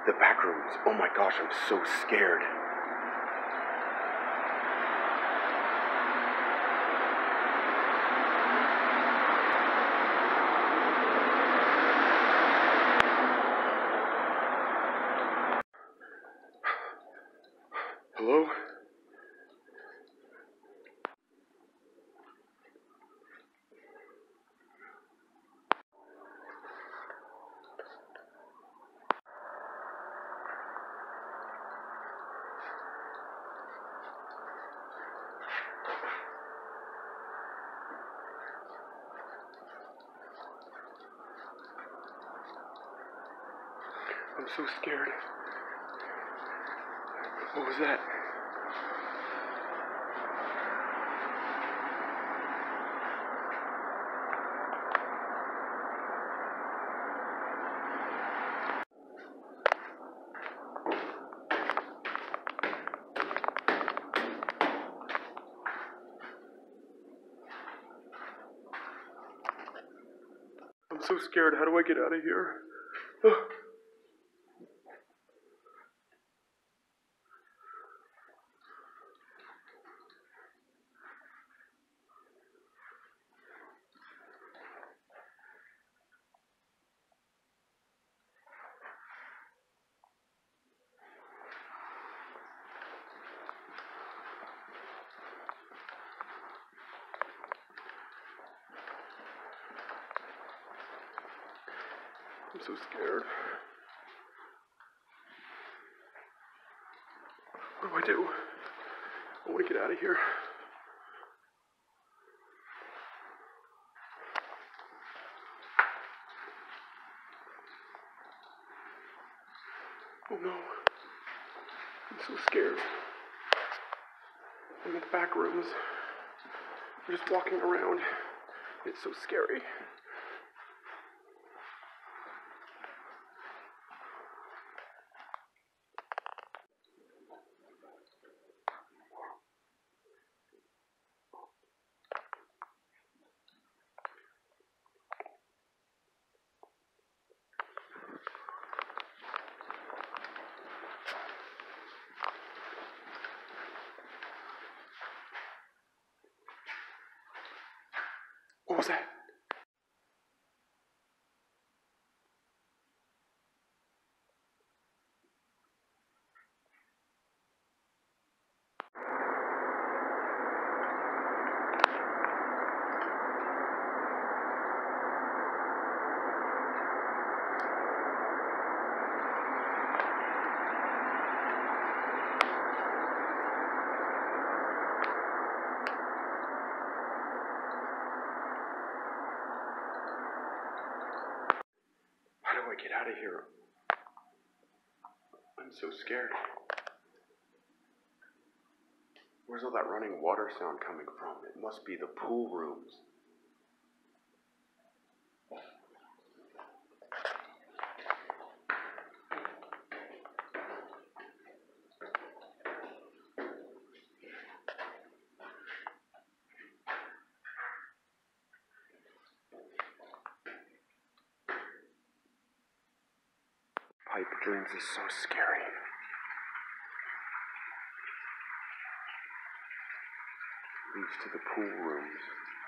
The Backrooms. Oh my gosh, I'm so scared. Hello? I'm so scared. What was that? I'm so scared. How do I get out of here? I'm so scared. What do I do? I want to get out of here. Oh no. I'm so scared. I'm in the back rooms. I'm just walking around. It's so scary. What was that? How do I get out of here? I'm so scared. Where's all that running water sound coming from? It must be the pool rooms. Pipe dreams is so scary. Leads to the pool rooms.